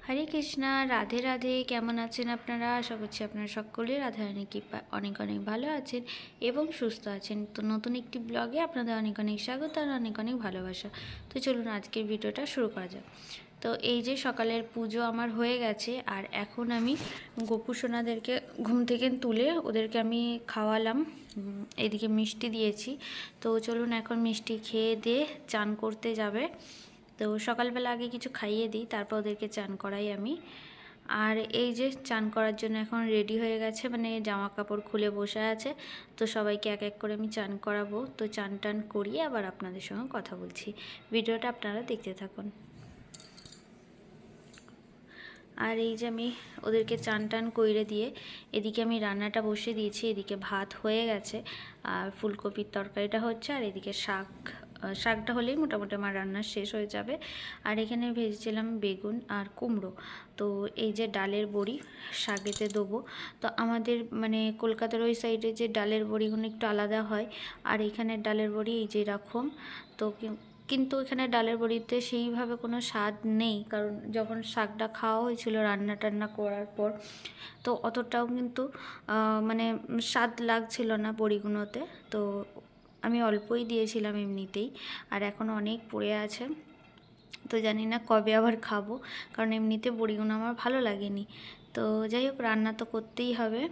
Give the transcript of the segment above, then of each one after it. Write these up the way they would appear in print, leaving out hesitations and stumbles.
হরে কৃষ্ণা, রাধে রাধে। কেমন আছেন আপনারা? আশা করছি আপনারা সকলে রাধারানী কৃপায় অনেক অনেক ভালো আছেন এবং সুস্থ আছেন। তো নতুন একটি ব্লগে আপনাদের অনেক অনেক স্বাগত আর অনেক অনেক ভালোবাসা। তো চলুন আজকের ভিডিওটা শুরু করা যাক। তো এই যে সকালের পুজো আমার হয়ে গেছে, আর এখন আমি গোপু সোনাদেরকে ঘুম থেকে তুলে ওদেরকে আমি খাওয়ালাম। এদিকে মিষ্টি দিয়েছি। তো চলুন এখন মিষ্টি খেয়ে দিয়ে চান করতে যাবে। তো সকালবেলা আগে কিছু খাইয়ে দিই, তারপর ওদেরকে চান করাই আমি। আর এই যে চান করার জন্য এখন রেডি হয়ে গেছে, মানে জামা কাপড় খুলে বসে আছে। তো সবাইকে এক এক করে আমি চান করাবো। তো চান টান করিয়ে আবার আপনাদের সঙ্গে কথা বলছি। ভিডিওটা আপনারা দেখতে থাকুন। আর এই যে আমি ওদেরকে চান টান কইরে দিয়ে এদিকে আমি রান্নাটা বসিয়ে দিয়েছি। এদিকে ভাত হয়ে গেছে আর ফুলকপির তরকারিটা হচ্ছে, আর এদিকে শাকটা হলেই মোটামুটি আমার রান্না শেষ হয়ে যাবে। আর এখানে ভেজেছিলাম বেগুন আর কুমড়ো। তো এই যে ডালের বড়ি শাকেতে দেবো। তো আমাদের মানে কলকাতার ওই সাইডে যে ডালের বড়িগুলো একটু আলাদা হয়, আর এখানে ডালের বড়ি এই যে এরকম। তো কিন্তু এখানে ডালের বড়িতে সেইভাবে কোনো স্বাদ নেই, কারণ যখন শাকটা খাওয়া হয়েছিল রান্না টান্না করার পর, তো অতটাও কিন্তু মানে স্বাদ লাগছিল না বড়িগুলোতে। তো আমি অল্পই দিয়েছিলাম এমনিতেই, আর এখন অনেক পড়ে আছে। তো জানি না কবে আবার খাবো, কারণ এমনিতে বড়িগুলো আমার ভালো লাগেনি। তো যাই হোক, রান্না তো করতেই হবে।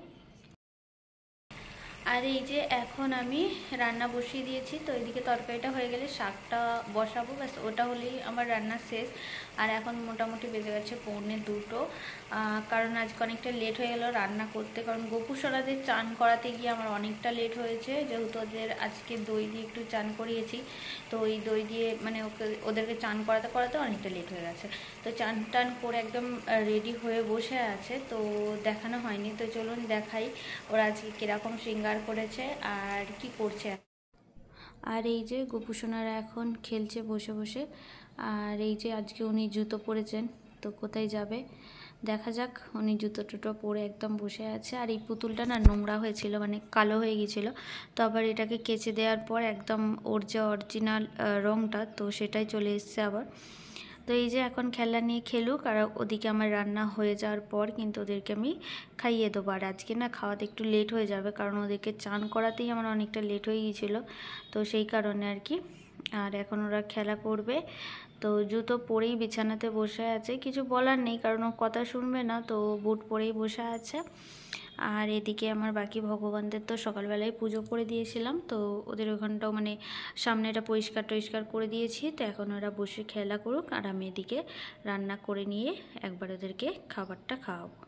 আর এই যে এখন আমি রান্না বসিয়ে দিয়েছি। তো এদিকে তরকারিটা হয়ে গেলে শাকটা বসাবো, ব্যাস ওটা হলেই আমার রান্না শেষ। আর এখন মোটামুটি বেজে গেছে 1:45। কারণ আজকে অনেকটা লেট হয়ে গেল রান্না করতে, কারণ গোপুসোনাদের চান করাতে গিয়ে আমার অনেকটা লেট হয়েছে, যেহেতু ওদের আজকে দই দিয়ে একটু চান করিয়েছি। তো ওই দই দিয়ে মানে ওদেরকে চান করাতে করাতে অনেকটা লেট হয়ে গেছে। তো চান টান করে একদম রেডি হয়ে বসে আছে, তো দেখানো হয়নি। তো চলুন দেখাই ওরা আজকে কীরকম শৃঙ্গার করেছে আর কি করছে। আর এই যে গোপুসোনারা এখন খেলছে বসে বসে। আর এই যে আজকে উনি জুতো পরেছেন, তো কোথায় যাবে দেখা যাক। উনি জুতো টুটো পরে একদম বসে আছে। আর এই পুতুলটা না নোংরা হয়েছিল, মানে কালো হয়ে গিয়েছিলো। তো আবার এটাকে কেচে দেওয়ার পর একদম ওর যে অরিজিনাল রঙটা, তো সেটাই চলে এসছে আবার। তো এই যে এখন খেলা নিয়ে খেলুক, আর ওদিকে আমার রান্না হয়ে যাওয়ার পর কিন্তু ওদেরকে আমি খাইয়ে দেবো। আর আজকে না খাওয়াতে একটু লেট হয়ে যাবে, কারণ ওদেরকে চান করাতেই আমার অনেকটা লেট হয়ে গিয়েছিলো, তো সেই কারণে আর কি। আর এখন ওরা খেলা করবে। তো জুতো পরেই বিছানাতে বসে আছে, কিছু বলার নেই, কারণ ও কথা শুনবে না, তো বুট পরেই বসে আছে। আর এদিকে আমার বাকি ভগবানদের তো সকালবেলায় পুজো করে দিয়েছিলাম, তো ওদের ওখানটাও মানে সামনেটা পরিষ্কার টরিষ্কার করে দিয়েছি। তো এখন ওরা বসে খেলা করুক, আর আমি এদিকে রান্না করে নিয়ে একবার ওদেরকে খাবারটা খাওয়াবো।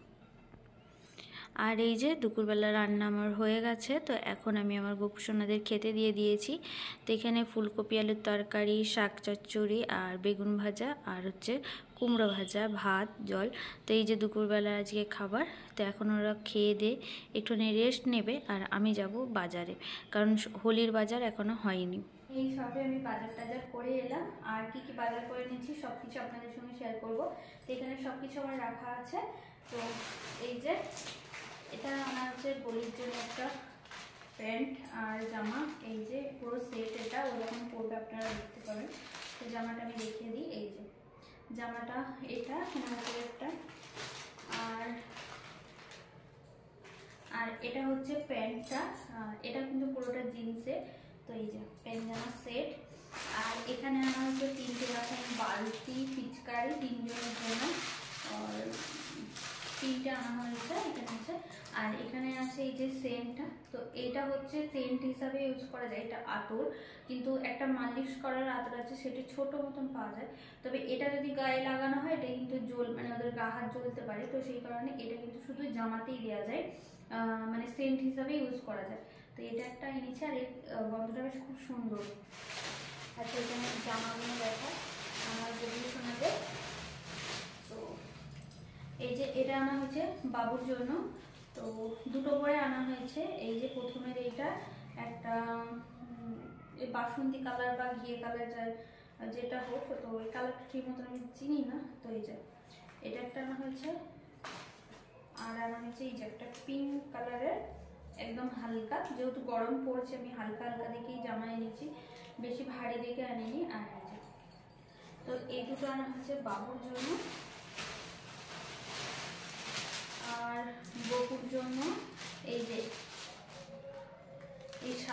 আর এই যে দুপুরবেলা রান্না আমার হয়ে গেছে। তো এখন আমি আমার গোপুসোনাদের খেতে দিয়ে দিয়েছি। তো এখানে ফুলকপি আলুর তরকারি, শাক চচ্চড়ি আর বেগুন ভাজা, আর হচ্ছে কুমড়ো ভাজা, ভাত, জল। তো এই যে দুপুরবেলা আজকে খাবার। তো এখন ওরা খেয়ে দিয়ে একটুখানি রেস্ট নেবে, আর আমি যাব বাজারে, কারণ হোলির বাজার এখনও হয়নি। এই সবে আমি বাজার টাজার করে এলাম, আর কি কি বাজার করে নিচ্ছি সব কিছু আপনাদের সঙ্গে শেয়ার করবো। তো এখানে সব কিছু আমার রাখা আছে। তো এই যে এটা আনা হচ্ছে বলির জন্য একটা প্যান্ট আর জামা, এই যে পুরো সেট, এটা ওরকম পরবে আপনারা দেখতে পাবেন। তো জামাটা আমি দেখিয়ে দিই। এই যে জামাটা এটা একটা, আর আর এটা হচ্ছে প্যান্টটা, এটা কিন্তু পুরোটা জিন্সের। তো এই যে প্যান্ট জামা সেট। আর এখানে আনা হচ্ছে 3টে রকম বালতি, পিচকারি 3 জনের জন্য, আর 3টে আনা হয়েছে এখানে আছে। আর এখানে আছে এই যে সেন্টটা। তো এটা হচ্ছে সেন্ট হিসাবে ইউজ করা যায়, এটা আতর, কিন্তু একটা মালিশ করার আতর আছে, সেটা ছোট মতন পাওয়া যায়। তবে এটা যদি গায়ে লাগানো হয় এটা কিন্তু মানে ওদের গা হাত জ্বলতে পারে, তো সেই কারণে এটা কিন্তু শুধু জামাতেই দেওয়া যায়, মানে সেন্ট হিসাবে ইউজ করা যায়। তো এটা একটা এনেছে, আর এর গন্ধটা বেশ খুব সুন্দর। আচ্ছা, এখানে জামাগুলো দেখা আমার যদি শোনাবে। তো এই যে এটা আনা হয়েছে বাবুর জন্য, তো 2টো করে আনা হয়েছে। এই যে প্রথমের এইটা একটা বাসন্তী কালার বা ঘিয়ে কালার, যেটা হোক, তো ওই কালারটা ঠিক মতন আমি চিনি না। তো এই যে এটা একটা আনা হয়েছে, আর আনা হয়েছে এই যে একটা পিঙ্ক কালারের একদম হালকা, যেহেতু গরম পড়ছে আমি হালকা হালকা দেখেই জামা এনেছি, বেশি ভারী দেখে আনিনি। আর এই যে তো এই দুটো আনা হয়েছে বাবুর জন্য।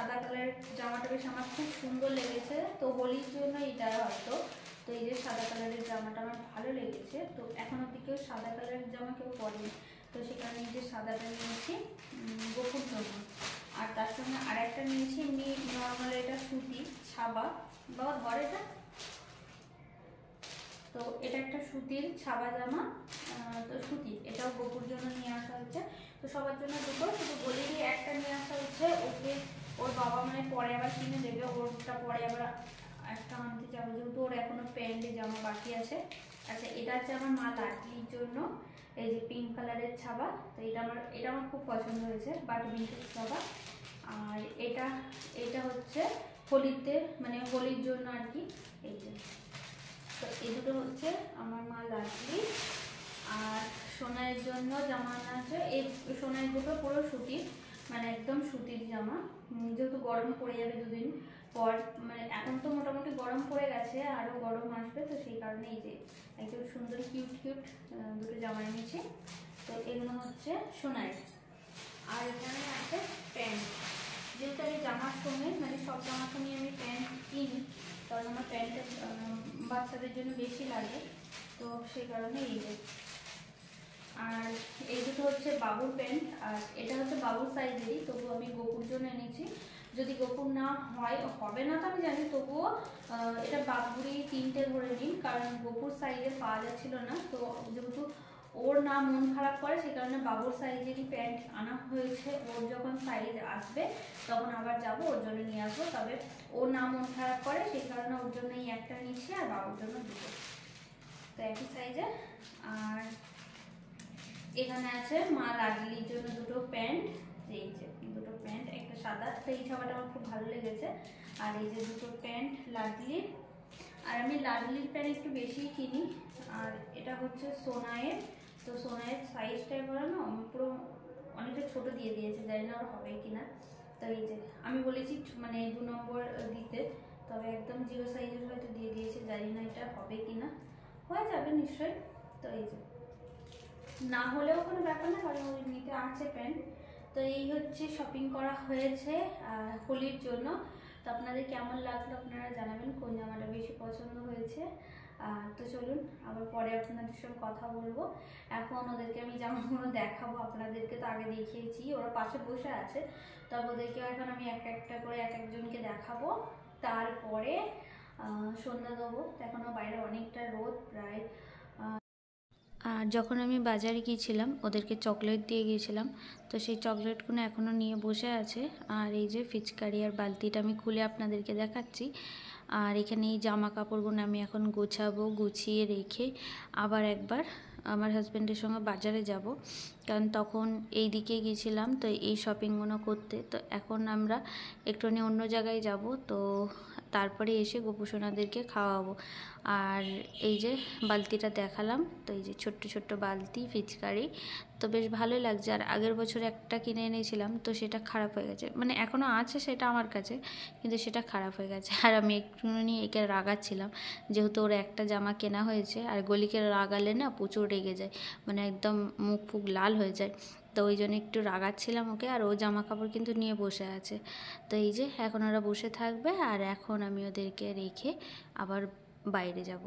সাদা কালারের জামাটা বেশ আমার খুব সুন্দর লেগেছে, তো হোলির জন্য এটা হয়তো। তো এই যে সাদা কালারের জামাটা আমার ভালো লেগেছে, তো এখন অব্দি কেউ সাদা কালারের জামা কেউ পরেনি, তো সে কারণে এই যে সাদাটা নিয়েছি গোপুর জন্য। আর তার সঙ্গে আর একটা নিয়েছি এমনি নর্মাল, এটা সুতি ছাবা, বাবা ধর এটা। তো এটা একটা সুতির ছাবা জামা, তো সুতি, এটাও গোপুর জন্য নিয়ে আসা হচ্ছে। তো সবার জন্য দুটো, শুধু বলেই একটা নিয়ে আসা হচ্ছে, ওকে ওর বাবা মানে পরে আবার কিনে দেবে, ওরটা পরে আবার একটা আনতে যাবো, যেহেতু ওর এখনো প্যান্টে জামা বাকি আছে। আচ্ছা, এটা হচ্ছে আমার মা লাডলির জন্য, এই যে পিঙ্ক কালারের ছাবা, তো এটা আমার খুব পছন্দ হয়েছে, বাট ভিন্টেজ ছাবা। আর এটা হচ্ছে হোলিতে, মানে হোলির জন্য আর কি, এই যে। তো এই দুটো হচ্ছে আমার মা লাডলি। আর সোনাইয়ের জন্য জামা আনা আছে, এই সোনাইয়ের দুটো পুরো সুতির, মানে একদম সুতির জামা, যেহেতু গরম পড়ে যাবে দুদিন পর, মানে এখন তো মোটামুটি গরম পড়ে গেছে, আরও গরম আসবে, তো সেই কারণে এই যে একদম সুন্দর কিউট দুটো জামা এনেছি। তো এগুলো হচ্ছে সোনাইয়ের। আর এখানে আছে প্যান্ট, যেহেতু আমি জামার সঙ্গে মানে সব জামার সঙ্গে আমি প্যান্ট কিনি, কারণ আমার প্যান্টটা বাচ্চাদের জন্য বেশি লাগে, তো সেই কারণে এই যে। আর এই দুটো হচ্ছে বাবুর প্যান্ট, আর এটা হচ্ছে বাবুর সাইজেরই, তবুও আমি গোপুর জন্য এনেছি। যদি গোপুর না হবে না তো আমি জানি, তবুও এটা বাবুরই 3টে ধরে নিন, কারণ গোপুর সাইজের পাওয়া যাচ্ছিল না, তো যেহেতু ওর না মন খারাপ করে সেই কারণে বাবুর সাইজেরই প্যান্ট আনা হয়েছে। ওর যখন সাইজ আসবে তখন আবার যাব ওর জন্য নিয়ে আসবো, তবে ওর না মন খারাপ করে সেই কারণে ওর জন্য এই একটা নিচ্ছি, আর বাবুর জন্য দুটো, তো একই সাইজের। আর এখানে আছে মা লাডলির জন্য দুটো প্যান্ট, এই যে দুটো প্যান্ট, একটা সাদা, তো এই ছাপাটা আমার খুব ভালো লেগেছে। আর এই যে দুটো প্যান্ট লাডলির, আর আমি লাডলির প্যান্ট একটু বেশি কিনি। আর এটা হচ্ছে সোনাইয়ের, তো সোনাইয়ের সাইজটাই বলে না পুরো অনেকটা ছোট দিয়ে দিয়েছে, জানি না ওর হবে কিনা। তো এই যে আমি বলেছি মানে 2 নম্বর দিতে, তবে একদম 0 সাইজের হয়তো দিয়ে দিয়েছে, জানি না এটা হবে কিনা, হয়ে যাবে নিশ্চয়ই। তো এই যে না হলেও কোনো ব্যাপার না, কারণ ওই নিতে আছে প্যান্ট। তো এই হচ্ছে শপিং করা হয়েছে হোলির জন্য। তো আপনাদের কেমন লাগলো আপনারা জানাবেন, কোন জামাটা বেশি পছন্দ হয়েছে। তো চলুন আবার পরে আপনাদের সঙ্গে কথা বলবো। এখন ওদেরকে আমি জামাগুলো দেখাবো, আপনাদেরকে তো আগে দেখিয়েছি, ওরা পাশে বসে আছে, তবে ওদেরকে এখন আমি একটা করে এক একজনকে দেখাবো। তারপরে সন্ধ্যা দেবো, এখনও বাইরে অনেকটা রোদ প্রায়। আর যখন আমি বাজারে গিয়েছিলাম ওদেরকে চকলেট দিয়ে গিয়েছিলাম, তো সেই চকলেটগুলো এখনও নিয়ে বসে আছে। আর এই যে ফিচকারি আর বালতিটা আমি খুলে আপনাদেরকে দেখাচ্ছি। আর এখানে এই জামা কাপড়গুলো আমি এখন গোছাবো, গুছিয়ে রেখে আবার একবার আমার হাজব্যান্ডের সঙ্গে বাজারে যাব, কারণ তখন এই দিকে গিয়েছিলাম তো এই শপিংগুলো করতে। তো এখন আমরা একটুখানি অন্য জায়গায় যাব, তো তারপরে এসে গোপুসোনাদেরকে খাওয়াবো। আর এই যে বালতিটা দেখালাম, তো এই যে ছোট্ট ছোট্ট বালতি ফিচকারি, তো বেশ ভালোই লাগছে। আর আগের বছর একটা কিনে এনেছিলাম, তো সেটা খারাপ হয়ে গেছে, মানে এখনও আছে সেটা আমার কাছে, কিন্তু সেটা খারাপ হয়ে গেছে। আর আমি একটুখানি একে রাগাচ্ছিলাম, যেহেতু ওর একটা জামা কেনা হয়েছে, আর গলিকে রাগালে না প্রচুর রেগে যায়, মানে একদম মুখ ফুক লাল হয়ে যায়, তো ওই জন্য একটু রাগাচ্ছিলাম ওকে। আর ও জামা কাপড় কিন্তু নিয়ে বসে আছে, তো এই যে এখন ওরা বসে থাকবে, আর এখন আমি ওদেরকে রেখে আবার বাইরে যাব।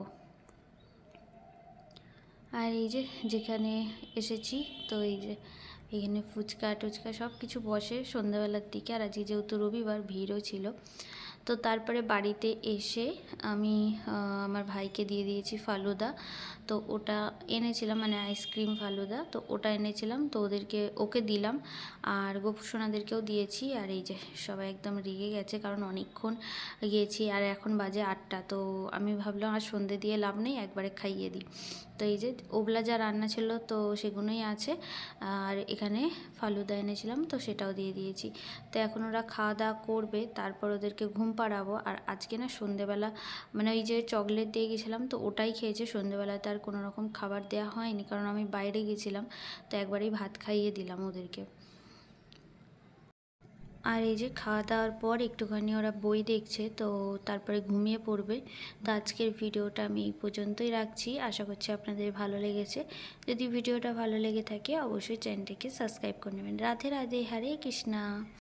আর এই যে যেখানে এসেছি, তো এই যে এখানে ফুচকা টুচকা সব কিছু বসে সন্ধ্যাবেলার দিকে, আর আজকে যেহেতু রবিবার ভিড়ও ছিল। তো তারপরে বাড়িতে এসে আমি আমার ভাইকে দিয়ে দিয়েছি ফালুদা, তো ওটা এনেছিলাম, মানে আইসক্রিম ফালুদা, তো ওটা এনেছিলাম, তো ওকে দিলাম, আর গোপুসোনাদেরকেও দিয়েছি। আর এই যে সবাই একদম রেগে গেছে, কারণ অনেকক্ষণ গিয়েছি, আর এখন বাজে 8টা, তো আমি ভাবলাম আর সন্ধে দিয়ে লাভ নেই, একবারে খাইয়ে দিই। তো এই যে ওগুলা যা রান্না ছিল তো সেগুলোই আছে, আর এখানে ফালুদা এনেছিলাম, তো সেটাও দিয়ে দিয়েছি। তো এখন ওরা খাওয়া দাওয়া করবে, তারপর ওদেরকে ঘুম পাড়াবো। আর আজকে না সন্ধেবেলা মানে ওই যে চকলেট দিয়ে গেছিলাম, তো ওটাই খেয়েছে, সন্ধেবেলাতে আর কোনো রকম খাবার দেওয়া হয়নি, কারণ আমি বাইরে গেছিলাম, তো একবারেই ভাত খাইয়ে দিলাম ওদেরকে। আর এই যে খাওয়া দাওয়ার পর একটুখানি ওরা বই দেখছে, তো তারপরে ঘুমিয়ে পড়বে। তো আজকের ভিডিওটা আমি এই পর্যন্তই রাখছি, আশা করছি আপনাদের ভালো লেগেছে। যদি ভিডিওটা ভালো লেগে থাকে অবশ্যই চ্যানেলটিকে সাবস্ক্রাইব করে নেবেন। রাধে রাধে, হরে কৃষ্ণা।